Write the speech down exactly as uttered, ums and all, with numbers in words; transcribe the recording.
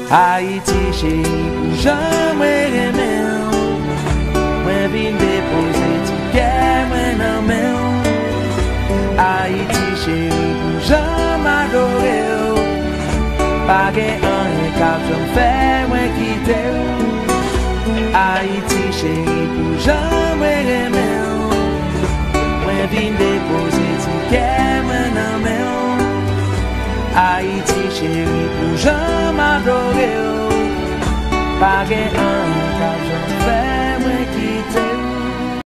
Haïti chéri, pou jamais remen. Mwen vin depose tiket mwen nan men. Haïti chéri, pou jamais adore. Pa gen anyen kap jom fè mwen kite. Haïti chéri, pou jamais remen. Mwen vin depose tiket mwen nan men. Haïti chéri, pou jamais adore. Pa gen anyen kap jom fè